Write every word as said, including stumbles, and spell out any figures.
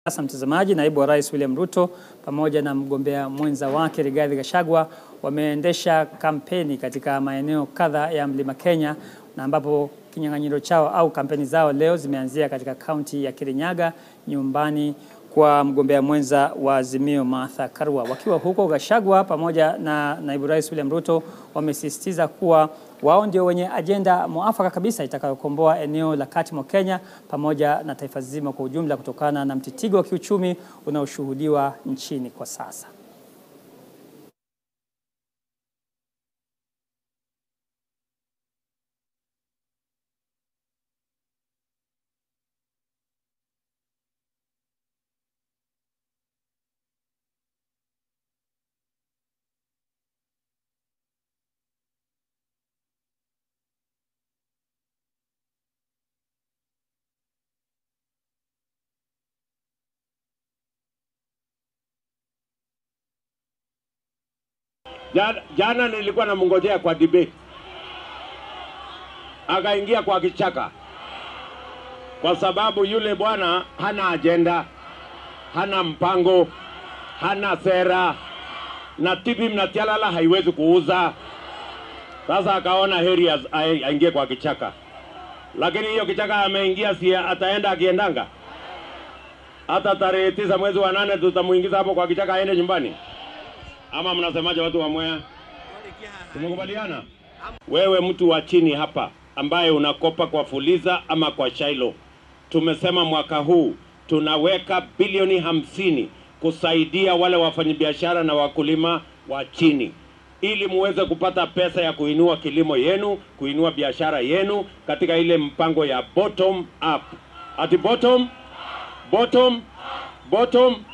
Sasa mtazamaji, naibu wa Rais William Ruto pamoja na mgombea mwenza wake Rigathi Gachagua wameendesha kampeni katika maeneo kadhaa ya Mlima Kenya, na ambapo kinyang'anyiro chao au kampeni zao leo zimeanzia katika kaunti ya Kirinyaga, nyumbani kwa mgombea mwenza wa Azimio Martha Karua. Wakiwa huko, Gachagua pamoja na naibu Rais William Ruto wamesisitiza kuwa wao ndio wenye ajenda muafaka kabisa itakayokomboa eneo la kati mwa Kenya pamoja na taifa zima kwa ujumla kutokana na mtitigo wa kiuchumi unaoshuhudiwa nchini kwa sasa. Jana nilikuwa na mngojea kwa debate, akaingia kwa kichaka kwa sababu yule bwana hana agenda, hana mpango, hana sera, na tibi mnatialala haiwezi kuuza. Sasa akaona heri aingie kwa kichaka, lakini hiyo kichaka ameingia, si ataenda akiendanga. Hata tarehe tisa mwezi wa nane tutamuingiza hapo kwa kichaka aende nyumbani. Ama mnasemaje watu wa Mwea? Tumekubaliana? Wewe mtu wa chini hapa ambaye unakopa kwa Fuliza ama kwa Shailo, tumesema mwaka huu tunaweka bilioni hamsini kusaidia wale wafanyabiashara na wakulima wa chini, ili muweze kupata pesa ya kuinua kilimo yenu, kuinua biashara yenu katika ile mpango ya bottom up. Ati bottom bottom bottom